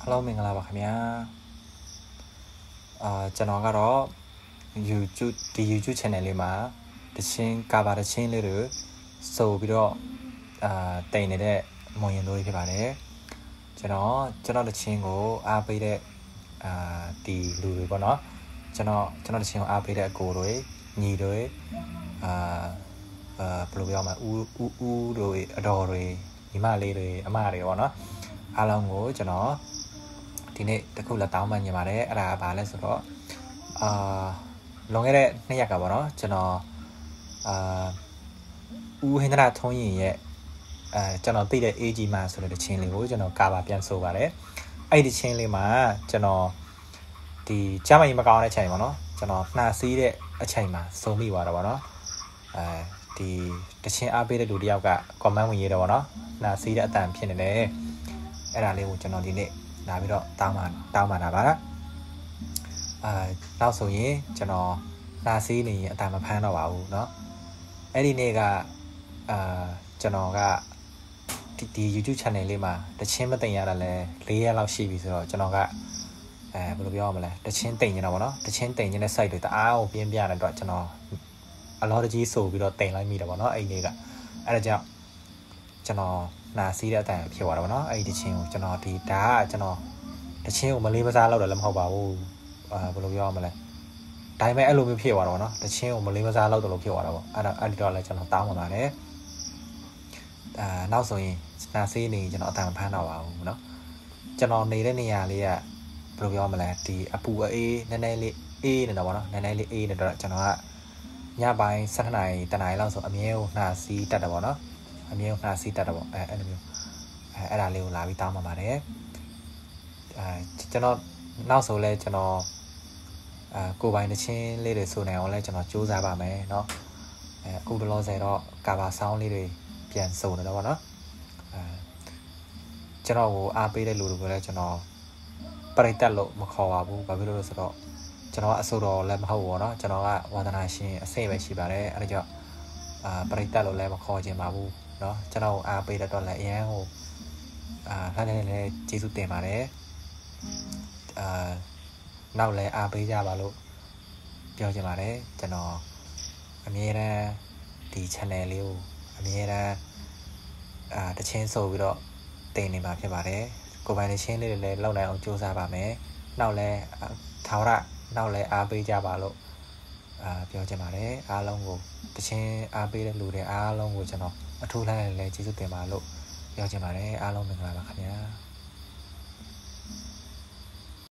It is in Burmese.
Hello မင်္ဂလာပါခင်ဗျာကျွန်တော်ကတော့ YouTube ဒီ YouTube channel လေးမှာတချင်းကာဘာတချင်းလေးတွေစုပ်ပြီးတော့တိန်နေတဲ့မွန်ရင်တို့ဖြစ်ပါတယ်ကျွန်တော်တချင်းကိုအားပေးတဲ့ဒီလူတွေပေါ့နော်ကျွန်တော်တချင်းကိုအားပေးတဲ့အကိုတွေညီတွေဘယ်လိုပြောမလဲဦးတွေအတော်တွေညီမလေးတွေအမတွေပေါ့နော်အားလုံးကိုကျွန်တော်ဒီနေ့တခုလက်တောင်းမှညင်ပါတယ်အဲ့ဒါဘာလဲဆိုတော့လွန်ခဲ့တဲ့2ရက်ကပေါ့နော်ကျွန်တော်ဦးဟင်္ဒရာထုံးရင်ရဲ့ကျွန်တော်သိတဲ့ AG မှာဆိုတဲ့ချင်းလေးကိုကျွန်တော်ကာဘာပြန်ဆိုပါတယ်အဲ့ဒီချင်းလေးမှာကျွန်တော်ဒီကျမကြီးမကောင်းတဲ့အချိန်ပေါ့နော်ကျွန်တော်နှာစီးတဲ့အချိန်မှာစုံမိသွားတော့ပေါ့နော်ဒီတချင်းအားပေးတဲ့လူတယောက်က comment ဝင်ရေးတော့ပေါ့နော်နှာစီးတဲ့အတန်ဖြစ်နေတယ်အဲ့ဒါလေးကိုကျွန်တော်ဒီနေ့လာပြီးတော့တောင်းပါတာပါနောက်ဆိုရင်ကျွန်တော်နှာစီးနေရင်အတန်မဖမ်းတော့ပါဘူးเนาะအဲ့ဒီနေ့ကကျွန်တော်ကဒီ YouTube channel လေးမှာတချင်းမတင်ရတာလဲ4ရက်လောက်ရှိပြီဆိုတော့ကျွန်တော်ကဘယ်လိုပြောရမလဲတချင်းတင်နေတာပေါ့နော်တချင်းတင်နေတဲ့ site တွေတအားကိုပြင်းပြတဲ့အတွက်ကျွန်တော်အလောတကြီးဆိုပြီးတော့တင်လိုက်မိတယ်ပေါ့နော်အဲ့ဒီနေ့ကအဲ့ဒါကြောင့်ကျွန်တော်နာစီးတဲ့အတန်ဖြစ်သွားတာပေါ့နော်အဲ့ဒီတချင်းကိုကျွန်တော်ဒီဒါကကျွန်တော်တချင်းကိုမလေးမစားလောက်တော့လည်းမဟုတ်ပါဘူးဘယ်လိုပြောရမလဲဒါပေမဲ့အဲ့လိုမျိုးဖြစ်သွားတော့နော်တချင်းကိုမလေးမစားလောက်တော့လို့ဖြစ်သွားတာပေါ့အဲ့ဒီတော့လည်းကျွန်တော်တောင်းပါပါတယ်နောက်ဆိုရင်နာစီးနေကျွန်တော်အတန်ဖမ်းတော့ပါဘူးเนาะကျွန်တော်နေတဲ့နေရာလေးကဘယ်လိုပြောမလဲဒီအပူအေးနည်းနည်းလေးအေးနေတော့ဗောနော်နည်းနည်းလေးအေးနေတော့ကျွန်တော်ကညပိုင်း7နာရီတနာရီလောက်ဆိုအမြဲကိုနှာစီးတက်တယ်ဗောနော်အမြဲကိုနှာစီးတက်တယ်ဗောအဲ့လိုမျိုးအဲ့ဒါလေးကိုလာပြီးတောင်းပါပါတယ်ကျွန်တော်နောက်ဆိုလဲကျွန်တော်ကိုယ်ပိုင်တချင်းလေးတွေဆိုနေအောင်လဲကျွန်တော်စူးစမ်းပါမယ်เนาะအခုတလောဆယ်တော့ကာဘာဆောင်းလေးတွေပြန်စုံနေတော့ဗောနော်ကျွန်တော်ကိုအားပေးတဲ့လူတွေကိုလည်းကျွန်တော်ပရိသတ်လို့မခေါ်ပါဘူးဘာဖြစ်လို့လဲဆိုတော့ကျွန်တော်ကအဆိုတော်လည်းမဟုတ်ဘူးเนาะကျွန်တော်ကဝါသနာရှင်အစိမ့်ပဲရှိပါတယ်အဲ့ဒါကြောင့်ပရိသတ်လို့လည်းမခေါ်ခြင်းပါဘူးเนาะကျွန်တော်အားပေးတဲ့တော့လည်းအရန်ကိုလှမ်းနေလည်းကျေးဇူးတင်ပါတယ်နောက်လည်းအားပေးကြပါလို့ပြောချင်ပါတယ်ကျွန်တော်အမြဲတမ်းဒီ channel လေးကိုအမြဲတမ်းတချင်းဆိုပြီးတော့တင်နေမှာဖြစ်ပါတယ်ကိုပိုင်တချင်းလေးတွေလည်းလောက်နိုင်အောင်စူးစမ်းပါမယ်နောက်လည်းထာဝရနောက်လည်းအားပေးကြပါလို့ပြောချင်ပါတယ်အားလုံးကိုတချင်းအားပေးတဲ့လူတွေအားလုံးကိုကျွန်တော်အထူးလှမ်းလည်းကျေးဇူးတင်ပါလို့ပြောချင်ပါတယ်အားလုံးမင်္ဂလာပါခင်ဗျာ